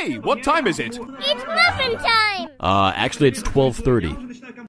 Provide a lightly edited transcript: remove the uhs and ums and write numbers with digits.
Hey, what time is it? It's muffin time! Actually, it's 12:30.